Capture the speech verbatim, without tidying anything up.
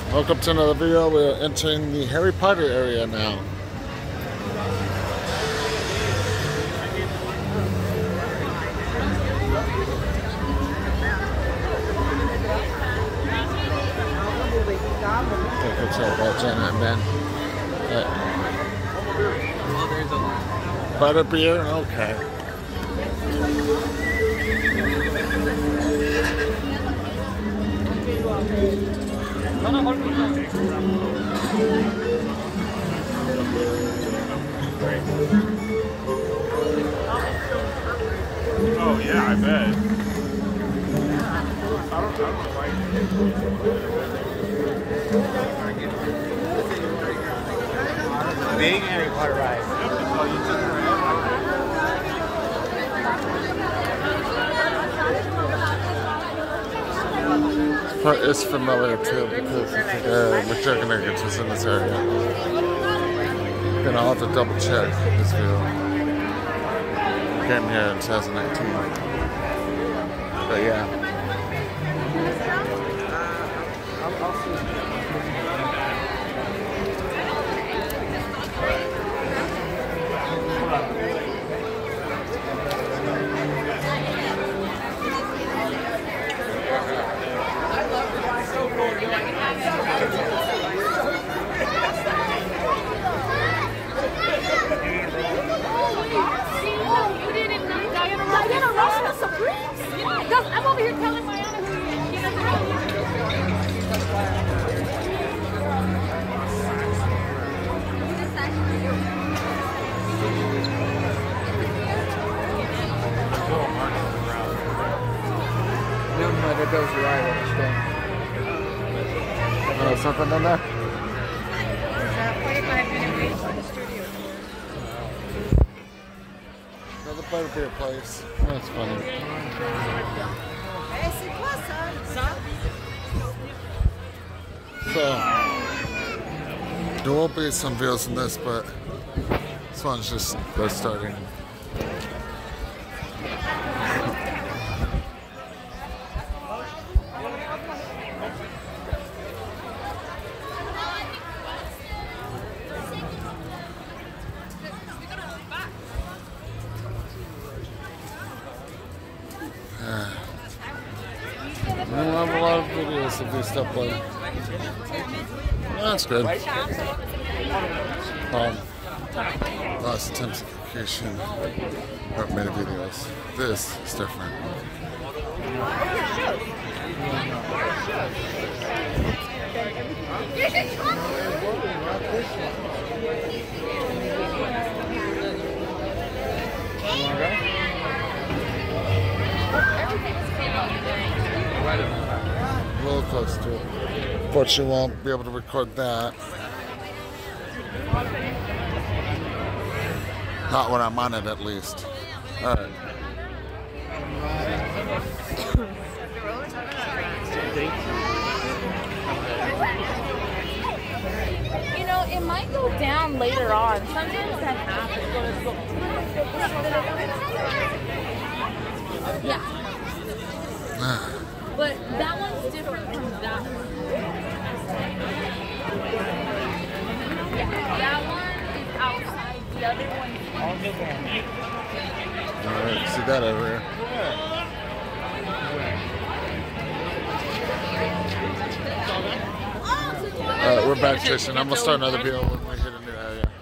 Welcome to another video. We're entering the Harry Potter area now. Take a tell about Jenna and Ben. Uh, Butterbeer? Okay. Oh yeah, I bet. I don't, I don't like Big Harry Potter ride. It's familiar too because uh, McJuggernuggets was in this area. Gonna have to double check this video. Came here in twenty nineteen. But yeah. I'm over here telling Mariana who you know. No, that goes right on the stem. Oh, something in there? forty-five minute wait for the studio. Another Butterbeer place. That's funny. So, there will be some videos in this, but this one's just they're starting. I don't have a lot of videos of this stuff, but that's good. Um, lots of intensification of many videos. This is different. A little close to it. But you won't be able to record that. Not when I'm on it, at least. Alright. You know, it might go down later on. Sometimes that happens. Yeah. But that one's different from that one. Yeah, that one is outside. The other one is inside. Alright, see that over here. Alright, we're back fishing. I'm gonna start another video when we hit a new area.